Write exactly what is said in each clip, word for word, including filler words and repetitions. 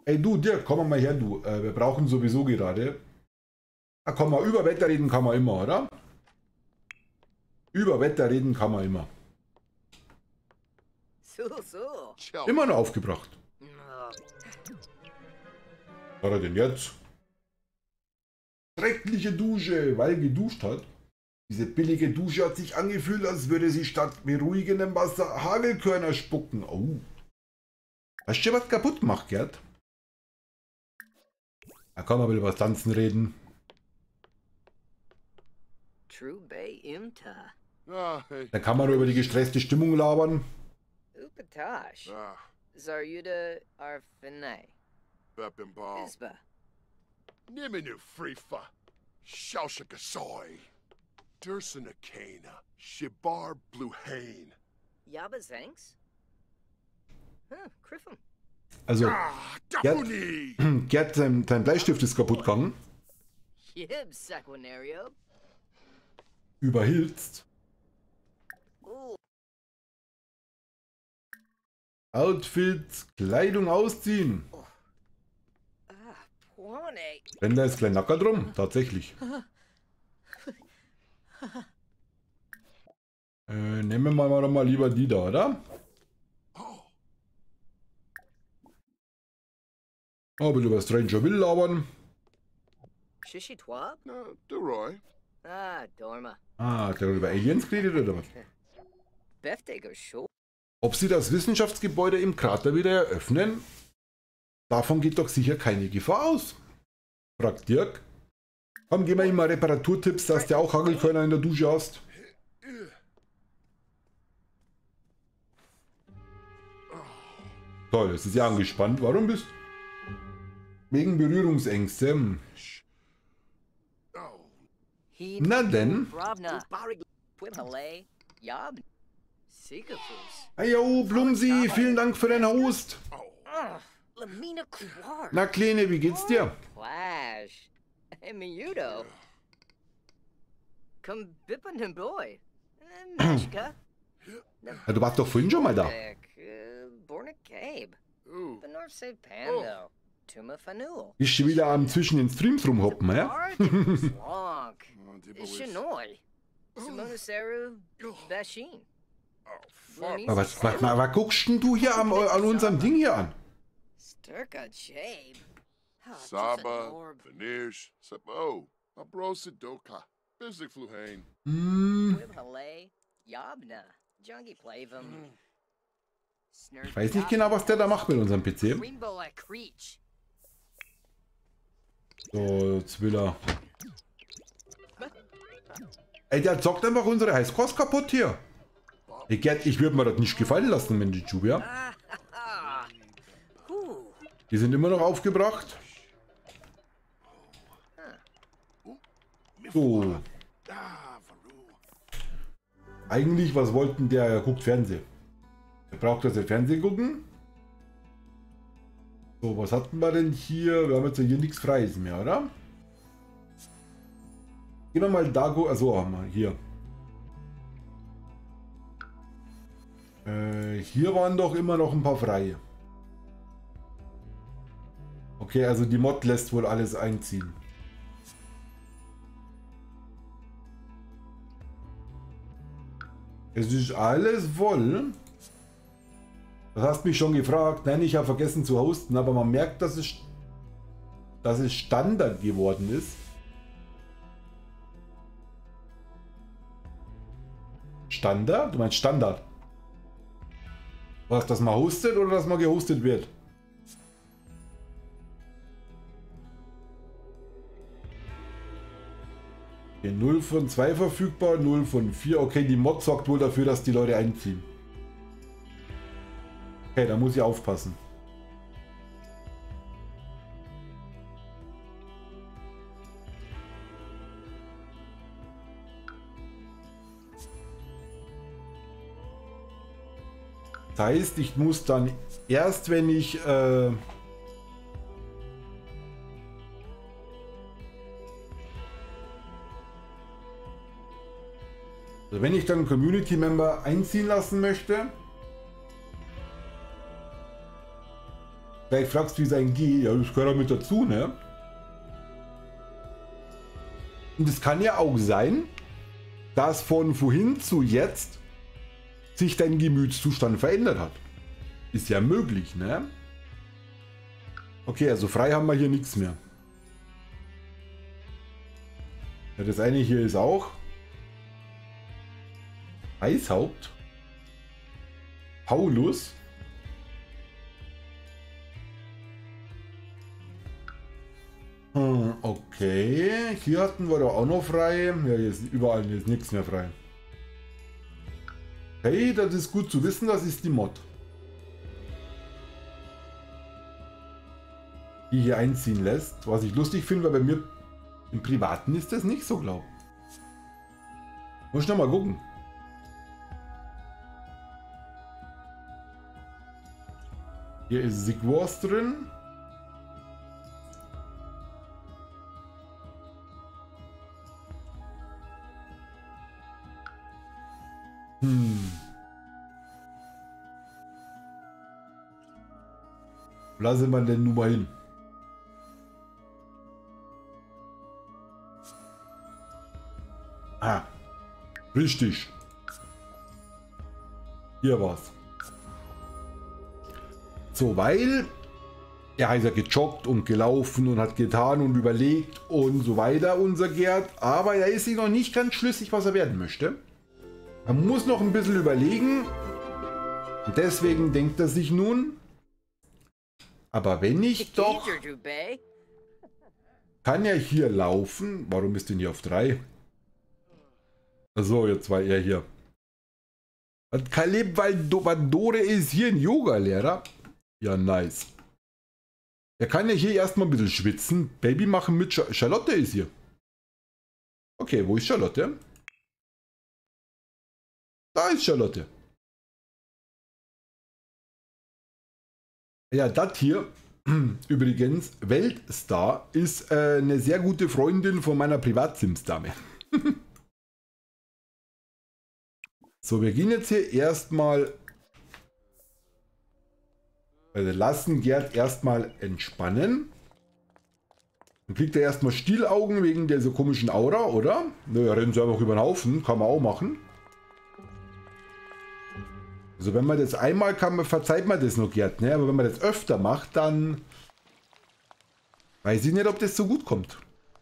Ey du, Dirk, komm mal her, du. Äh, wir brauchen sowieso gerade. Ah, komm mal, über Wetter reden kann man immer, oder? Über Wetter reden kann man immer. So, so. Immer noch aufgebracht. Was hat er denn jetzt? Schreckliche Dusche, weil geduscht hat. Diese billige Dusche hat sich angefühlt, als würde sie statt beruhigendem Wasser Hagelkörner spucken. Oh. Hast du was kaputt gemacht, Gerd? Da kann man wieder über das Tanzen reden. True Bay Imta. Da kann man über die gestresste Stimmung labern. Upatash. Zaryuda Arfinai. Isba. Niminu Frifa. Shaushakasoi. Dursanakana. Shibar Bluhane. Yaba Zanks? Huh, Criffum. Also, Ah, Gerd, Dapuni! Gerd sein, sein Bleistift ist kaputt gegangen. Yib Sequinario. Überhilzt. Ooh. Outfits, Kleidung ausziehen. Ah, Pwane. Wenn da ist klein Nacker drum, tatsächlich. Äh, nehmen wir mal, mal lieber die da, oder? Oh, will über Stranger Will labern. Shishi Twab? No, Duroy. Ah, Dorma. Ah, hat er über Aliens geredet oder was? Befteger Show. Ob sie das Wissenschaftsgebäude im Krater wieder eröffnen? Davon geht doch sicher keine Gefahr aus. Fragt Dirk. Komm, gib mir ihm mal Reparaturtipps, dass du auch Hagelkörner in der Dusche hast. Toll, es ist ja angespannt. Warum bist du? Wegen Berührungsängste. Hm. Na denn. Ayo, Blumsi, vielen Dank für deinen Host. Na Kleine, wie geht's dir? Flash. Miudo. Come bippin' boy. Meshka. Ja, du warst doch vorhin schon mal da. Born a Cabe. Ooh. The North Save Pando. Tuma Fanul. Bist du wieder am zwischen den Streams rumhoppen, hä? Slonk. Oh, Dibble is- Shinoi. Simonaseru Bashin. Oh, fuck. Aber was, was, was, was guckst denn du hier am, an unserem Ding hier an? Sturka Chabe. Saba, Veneers, Sabo, Abrosa Doka, Bizik Fluhane. Hm, Wibhale. Yabna. Jungie Plavum. ich weiß nicht genau, was der da macht mit unserem P C. Rainbow a Creech. So, jetzt will er. Ey, der zockt einfach unsere Highscores kaputt hier. Ey, Gerd, ich würde mir das nicht gefallen lassen, wenn die Jubia. Ah, Ooh. Die sind immer noch aufgebracht. So. Ah, Varu. Eigentlich, was wollten der? Er guckt Fernsehen. Er braucht, dass er Fernsehen gucken. So, was hatten wir denn hier? Wir haben jetzt hier nichts Freies mehr, oder? Gehen wir mal da, also haben wir hier. Äh, hier waren doch immer noch ein paar freie. Okay, also die Mod lässt wohl alles einziehen. Es ist alles voll. Du hast mich schon gefragt. Nein, ich habe vergessen zu hosten, aber man merkt, dass es, dass es Standard geworden ist. Standard? Du meinst Standard? Was, dass man hostet oder dass man gehostet wird? Okay, null von zwei verfügbar, null von vier. Okay, die Mod sorgt wohl dafür, dass die Leute einziehen. Okay, da muss ich aufpassen. Das heißt, ich muss dann erst, wenn ich äh, also wenn ich dann Community Member einziehen lassen möchte, Vielleicht fragst du, wie es einem geht. Ja, das gehört auch mit dazu, ne? Und es kann ja auch sein, dass von vorhin zu jetzt sich dein Gemütszustand verändert hat. Ist ja möglich, ne? Okay, also frei haben wir hier nichts mehr. Ja, das eine hier ist auch Eishaupt. Paulus. Hm, okay, hier hatten wir doch auch noch frei. Ja, hier ist überall hier ist nichts mehr frei. Hey, das ist gut zu wissen, das ist die Mod. Die hier einziehen lässt. Was ich lustig finde, weil bei mir im Privaten ist das nicht so, glaub. Muss ich noch mal gucken. Hier ist Sigwars drin. Hm. Lasse man denn nun mal hin? Ah, richtig. Hier war's. So, weil er ist ja gejoggt und gelaufen und hat getan und überlegt und so weiter, unser Gerd. Aber er ist sich noch nicht ganz schlüssig, was er werden möchte. Er muss noch ein bisschen überlegen. Und deswegen denkt er sich nun, aber wenn ich doch... Kann er hier laufen? Warum ist denn hier auf drei? So, jetzt war er hier. Und Kaleb Valdore ist hier ein Yoga-Lehrer. Ja, nice. Er kann ja hier erstmal ein bisschen schwitzen. Baby machen mit Sch Charlotte ist hier. Okay, wo ist Charlotte? Da ist Charlotte. Ja, das hier, übrigens, Weltstar, ist äh, eine sehr gute Freundin von meiner Privatsims-Dame. So, wir gehen jetzt hier erstmal, also lassen Gerd erstmal entspannen. Dann kriegt er erstmal Stielaugen wegen dieser komischen Aura, oder? Naja, rennen sie einfach über den Haufen, kann man auch machen. Also wenn man das einmal kann, verzeiht man das noch Gerd, ne? Aber wenn man das öfter macht, dann weiß ich nicht, ob das so gut kommt.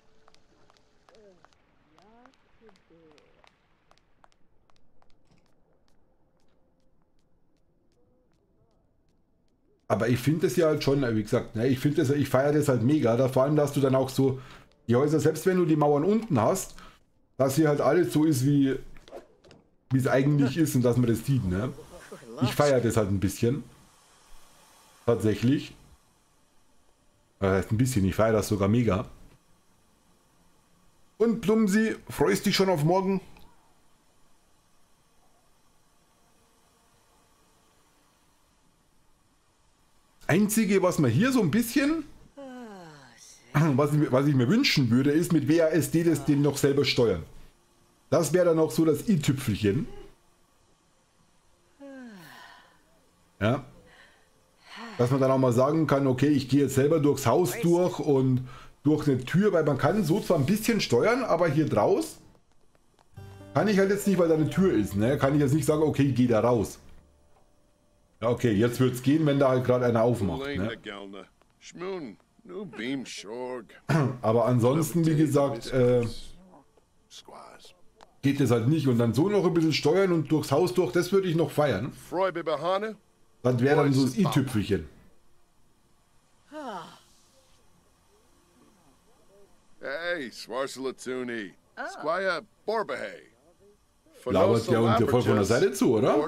Aber ich finde das ja halt schon, wie gesagt, ne, ich finde das, ich feiere das halt mega. Da vor allem, dass du dann auch so die Häuser, selbst wenn du die Mauern unten hast, dass hier halt alles so ist, wie wie es eigentlich ist und dass man das sieht, ne? Ich feiere das halt ein bisschen. Tatsächlich. Das heißt ein bisschen, ich feiere das sogar mega. Und Plumsi, freust dich schon auf morgen? Einzige, was man hier so ein bisschen, was ich, was ich mir wünschen würde, ist mit W A S D das den noch selber steuern. Das wäre dann auch so das i-Tüpfelchen. Ja. Dass man dann auch mal sagen kann, okay, ich gehe jetzt selber durchs Haus durch und durch eine Tür, weil man kann so zwar ein bisschen steuern, aber hier draus kann ich halt jetzt nicht, weil da eine Tür ist, ne? Kann ich jetzt nicht sagen, okay, ich gehe da raus. Ja, okay, jetzt wird es gehen, wenn da halt gerade einer aufmacht, ne? Aber ansonsten, wie gesagt, äh, geht es halt nicht. Und dann so noch ein bisschen steuern und durchs Haus durch, das würde ich noch feiern. Das wäre dann so das i-Tüpfelchen. Hey, Swarsalatuni. Squire Borbahay. Labert der uns ja voll von der Seite zu, oder?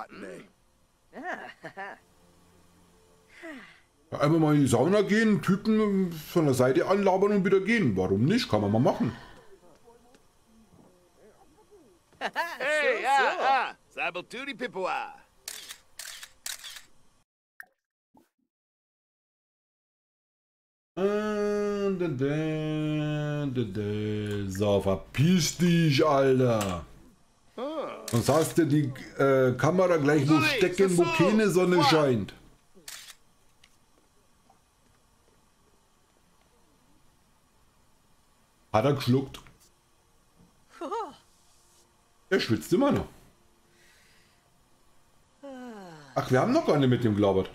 Ja, einfach mal in die Sauna gehen, Typen von der Seite anlabern und wieder gehen. Warum nicht? Kann man mal machen. Hey, ah, ah, Sabalturi Pipoa. So, verpiss dich, Alter. Sonst hast du die äh, Kamera gleich wo stecken, wo keine Sonne scheint. Hat er geschluckt. Er schwitzt immer noch. Ach, wir haben noch gar nicht mit dem gelabert.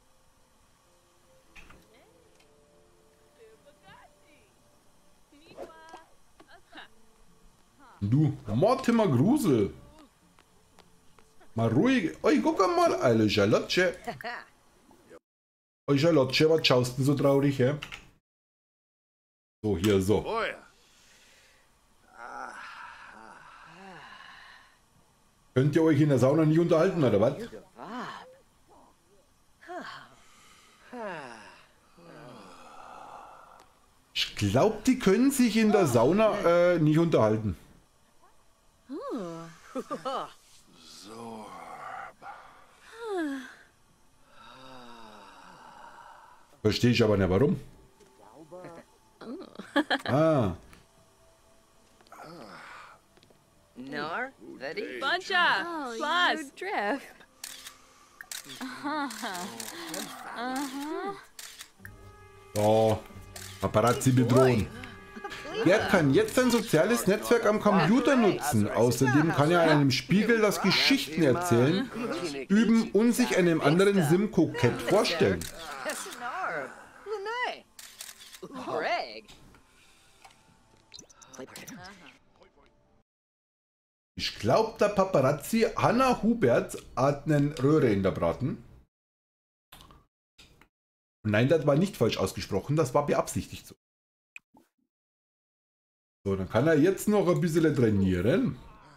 Du, Mortimer Grusel. Mal ruhig. Oi, guck mal, alle Charlotte. Oi, Charlotte, was schaust du so traurig, hä? So, hier, so. Oh ja. Könnt ihr euch in der Sauna nicht unterhalten, oder was? Ich glaube, die können sich in der Sauna äh, nicht unterhalten. Verstehe ich aber nicht, warum. Ah. Nar, Betty. Buncha! Oh, Plus! you drift. So. Paparazzi bedrohen. Gerd kann jetzt sein soziales Netzwerk am Computer nutzen. Außerdem kann er einem Spiegel das Geschichten erzählen, üben und sich einem anderen Sim kokett vorstellen. Nar, Lene. Greg. Ich glaube, der Paparazzi Hanna Hubert hat einen Röhre in der Braten. Nein, das war nicht falsch ausgesprochen, das war beabsichtigt so. So, dann kann er jetzt noch ein bisschen trainieren.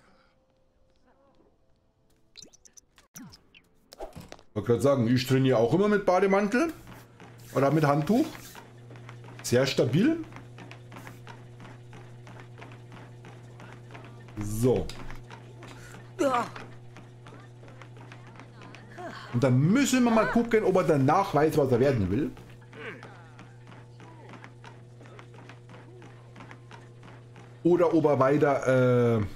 Ich wollte gerade sagen, ich trainiere auch immer mit Bademantel oder mit Handtuch. Sehr stabil. So. Und dann müssen wir mal gucken, ob er danach weiß, was er werden will. Oder ob er weiter äh,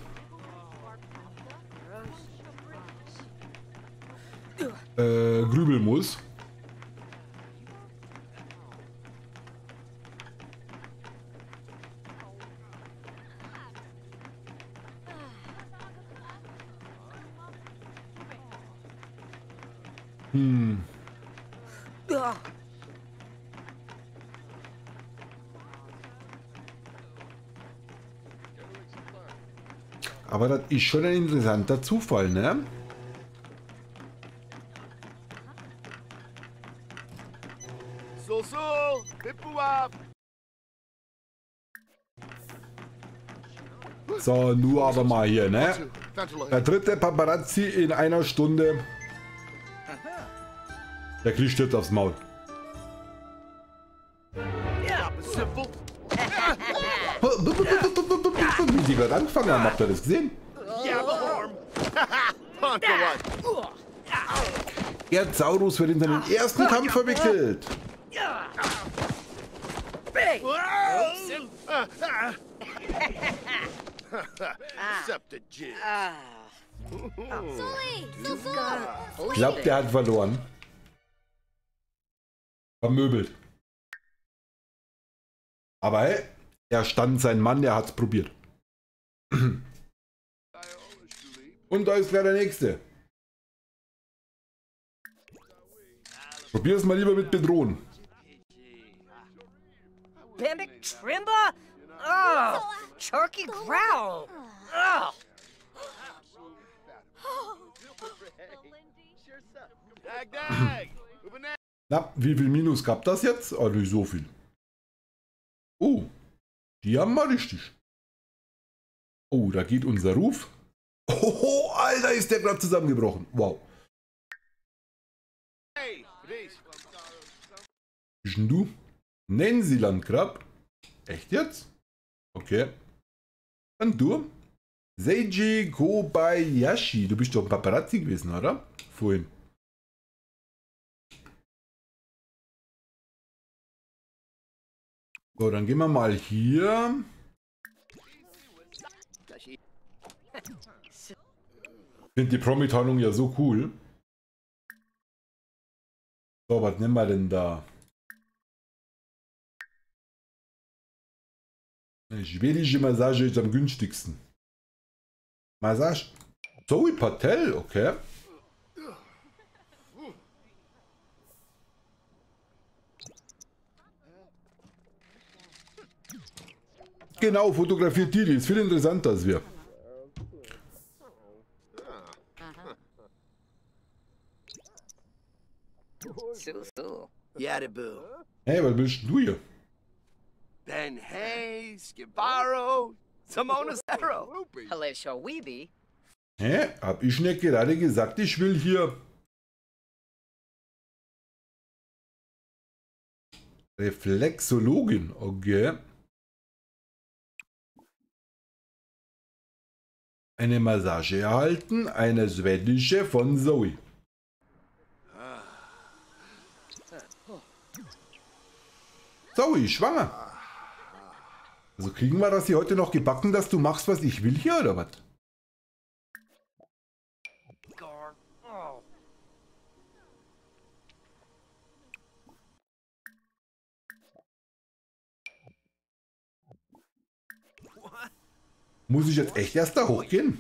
äh, grübeln muss. Hm. Aber das ist schon ein interessanter Zufall, ne? So, so, Pipua. So, nur aber mal hier, ne? Der dritte Paparazzi in einer Stunde. Der kriegt jetzt aufs Maul. Simple. Wie die gerade angefangen haben, habt ihr das gesehen? Yeah, arm. Ponto one. Erzaurus wird in seinen ersten Kampf verwickelt. Septuagint. Ich glaube, der hat verloren. Vermöbelt. Aber hey, er stand sein Mann, er hat's probiert. Und da ist gleich der nächste. Probier es mal lieber mit bedrohen. Bambic Trimba? Oh, Charky Growl. Oh. Dag, dag. Na, wie viel Minus gab das jetzt? Oh, nicht so viel. Oh, die haben mal richtig. Oh, da geht unser Ruf. Oh, Alter, ist der gerade zusammengebrochen. Wow. Hey, please. Bist denn du? Nennen Sie Landgrab? Echt jetzt? Okay. Dann du? Seiji Kobayashi. Du bist doch ein Paparazzi gewesen, oder? Vorhin. So, dann gehen wir mal hier. Ich finde die Promi-Tarnung ja so cool. So, was nehmen wir denn da? Eine schwedische Massage ist am günstigsten. Massage. Zoe Patel, okay. Genau, fotografiert die, die ist viel interessanter als wir. So, so. Yadaboo. Hey, was willst du hier? Ben Hayes, Skibaro, Simona Zero. Hello, Shawibi. Hä? Hab ich nicht gerade gesagt, ich will hier... Reflexologin, okay. Eine Massage erhalten, eine schwedische von Zoe. Zoe, schwanger. Also kriegen wir das hier heute noch gebacken, dass du machst, was ich will hier, oder was? Oh. Muss ich jetzt echt erst da hochgehen?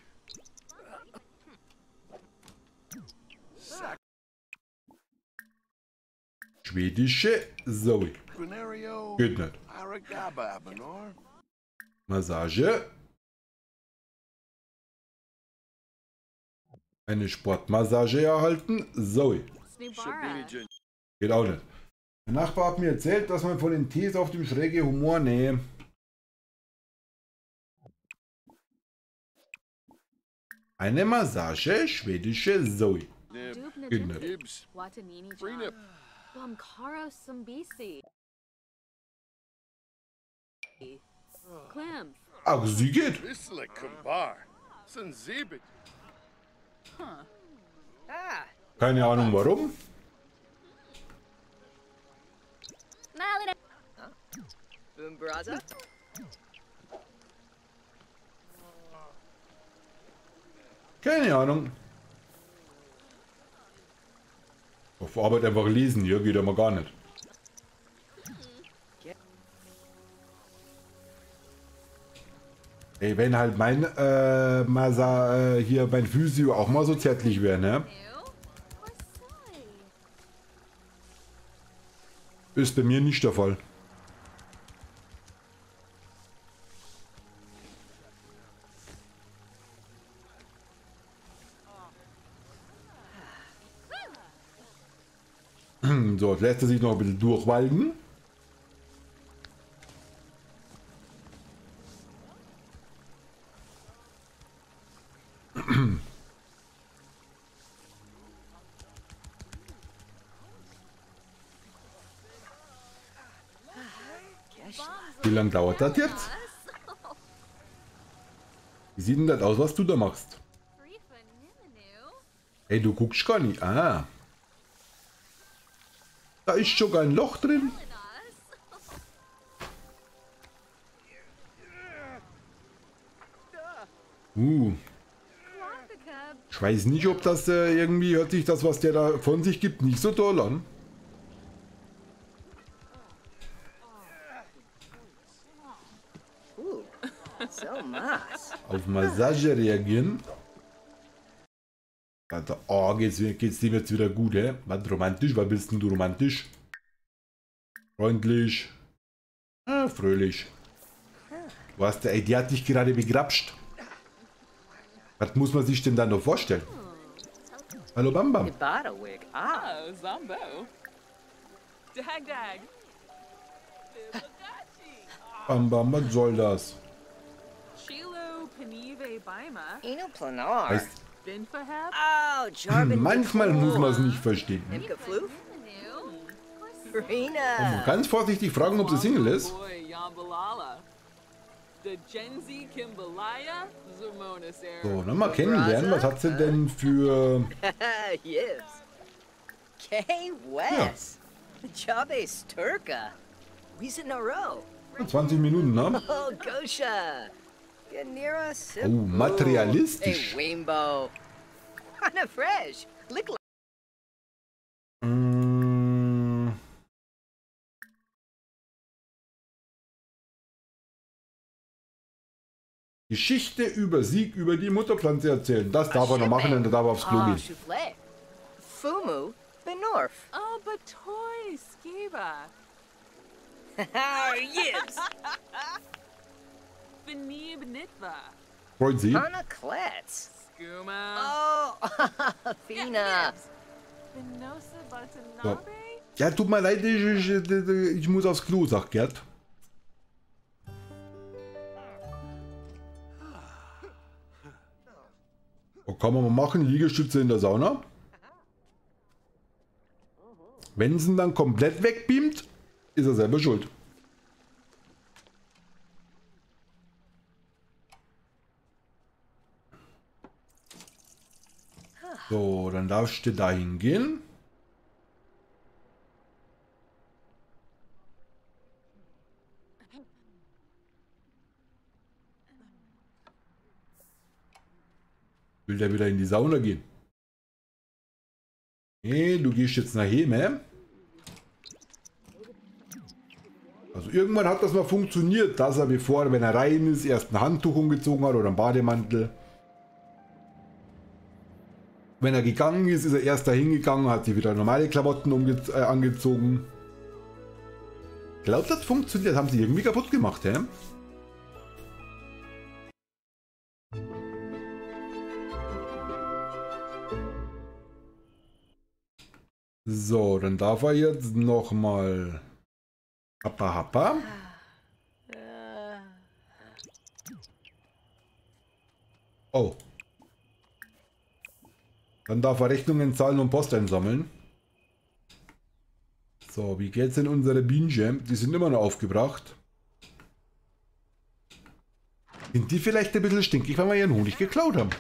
Schwedische Zoe. Venerio. Geht nicht. Aragaba, Benor. Massage. Eine Sportmassage erhalten. Zoe. Shabini Jin. Geht auch nicht. Der Nachbar hat mir erzählt, dass man von den Tees auf dem schräge Humor nähe. Eine Massage, schwedische Zoe. Nib. Geht nicht. Gibbs. Watanini Freenip. Bumkaro Sumbisi. Clem. Ach, sie geht. Visla Kumbar. Sanzibit. Ah, Keine Ahnung warum. Malina. Boombraza. Keine Ahnung. Auf Arbeit einfach lesen, hier geht aber gar nicht. Ey, wenn halt mein äh, Masa, äh, hier mein Physio auch mal so zärtlich wäre, ne? Ist bei mir nicht der Fall. So, jetzt lässt er sich noch ein bisschen durchwalken. Wie lange dauert das jetzt? Wie sieht denn das aus, was du da machst? Ey, du guckst gar nicht. Ah. Da ist sogar ein Loch drin. Uh. Ich weiß nicht, ob das äh, irgendwie hört sich das, was der da von sich gibt, nicht so toll an. Ooh, so mas. Auf Massage reagieren. Alter, oh, geht's, geht's dem jetzt wieder gut, hä? Was romantisch? Was bist denn du romantisch? Freundlich. Ah, fröhlich. Du hast, ey, die hat dich gerade begrapscht. Was muss man sich denn da noch vorstellen? Hallo Bam Bam. Ibata wig. Ah. Oh, Zombo. Dag Dag. Bam Bam, was soll das? Chilo Panive Baima. Eno planar. Heißt, Binfahab. Oh, Jarbin. manchmal muss man es nicht verstehen. Imka Floof. Man Rena. ganz vorsichtig fragen, ob sie Single ist. Boy, Yambalala. The Genzi Kimbalaya. Zumona Sarah. So, nochmal kennenlernen. Was hat sie denn für... Yes. K West. Jabe Sturka. We's in a row. zwanzig Minuten, ne? Oh, Gosha. Ganira Sip. Oh, materialistisch. Hey, Rainbow. Kinda fresh. Lick Geschichte über Sieg über die Mutterpflanze erzählen. Das darf er noch machen, dann darf er aufs Klo Ah, gehen. Shufle. Fumu, Benorf. Oh, Batoy, Skiba. Ah, Yibs. Benib Nitva. Freut sie. Anna Kletz. Skooma. Oh, Fina. Venosa So. Watanabe? Ja, tut mir leid, ich, ich, ich, ich muss aufs Klo, sagt Gerd. Oh, kann man mal machen, Liegestütze in der Sauna. Wenn es ihn dann komplett wegbeamt, ist er selber schuld. So, dann darfst du da hingehen. Will der wieder in die Sauna gehen? Nee, du gehst jetzt nach Heme. Also irgendwann hat das mal funktioniert, dass er bevor, wenn er rein ist, erst ein Handtuch umgezogen hat oder einen Bademantel. Wenn er gegangen ist, ist er erst dahin gegangen, hat sich wieder normale Klamotten umge äh, angezogen. Ich glaube, das funktioniert. Haben sie irgendwie kaputt gemacht, hä? So, dann darf er jetzt nochmal Happa Happa. Oh. Dann darf er Rechnungen zahlen und Post einsammeln. So, wie geht's denn unsere Bienen? Die sind immer noch aufgebracht. Sind die vielleicht ein bisschen stinkig, weil wir ihren Honig geklaut haben?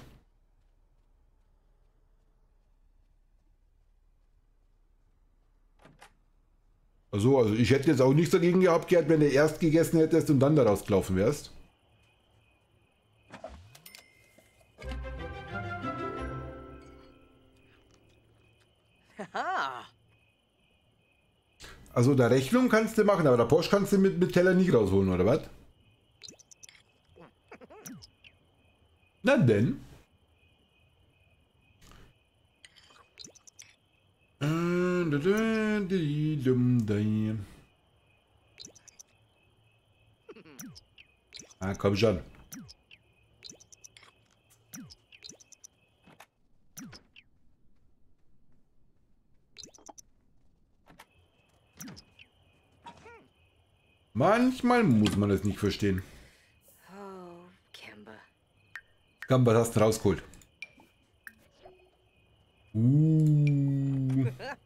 Also, also ich hätte jetzt auch nichts dagegen gehabt, Gerd, wenn du erst gegessen hättest und dann daraus gelaufen wärst. Ah. Also der Rechnung kannst du machen, aber der Post kannst du mit, mit Teller nicht rausholen, oder was? Na denn. Ah, komm schon. Manchmal muss man es nicht verstehen. Oh, Kimba. Komm, was hast du rausgeholt? Uh.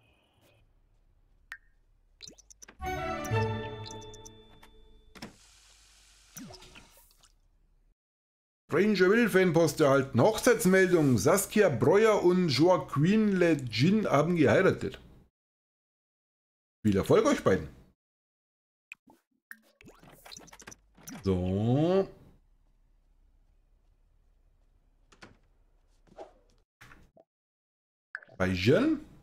Ranger Will Fanpost erhalten. Hochzeitsmeldung. Saskia Breuer und Joaquin Le Gin haben geheiratet. Viel Erfolg euch beiden. So. Bei Jen.